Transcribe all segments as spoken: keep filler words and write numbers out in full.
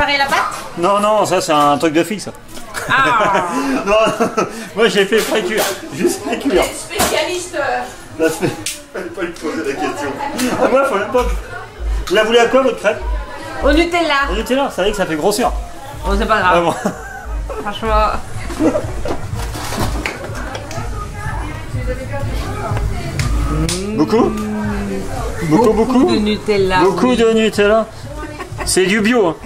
préparé la pâte? Non, non, ça c'est un truc de fille ça. Ah. Non, moi j'ai fait pré-cuire, juste pré-cuire. Spécialiste. La spé... Fallait pas lui poser la question. Ah, moi, faut même pas. Vous la voulez à quoi votre crêpe? Au Nutella. Au Nutella, c'est vrai que ça fait grossir. Oh, c'est pas grave. Ah bon. Franchement. Beaucoup? Beaucoup, beaucoup, beaucoup de Nutella. Beaucoup oui. de Nutella. C'est du bio. Hein.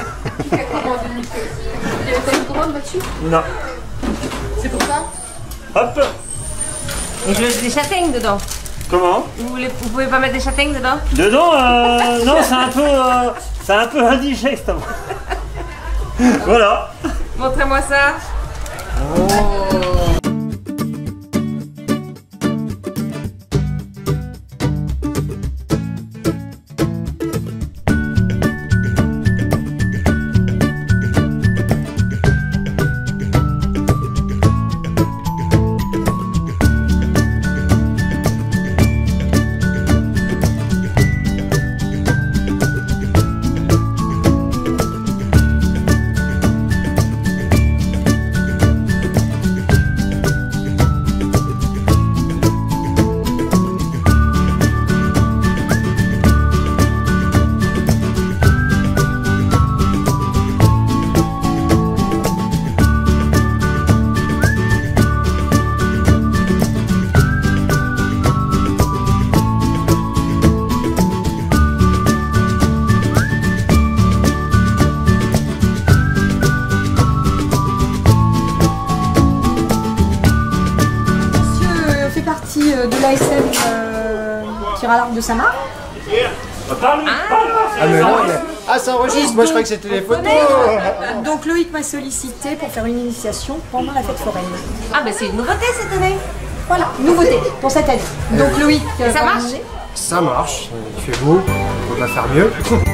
T'as une commande là-dessus? Non. C'est pour ça? Hop. Et je veux des châtaignes dedans. Comment? Vous, voulez, vous pouvez pas mettre des châtaignes dedans? Dedans, euh, non, c'est un peu, euh, c'est un peu indigeste. Voilà. Montrez-moi ça. Oh. De l'A S M euh, tir à l'arc de Samar. Ah, ah mais non, mais... ah ça enregistre, moi je croyais que c'était les photos. Donc Loïc m'a sollicité pour faire une initiation pendant la fête foraine. Ah ben c'est une nouveauté cette année. Voilà, nouveauté pour cette année. Donc Loïc, ça marche? Ça marche, il fait beau, on va faire mieux.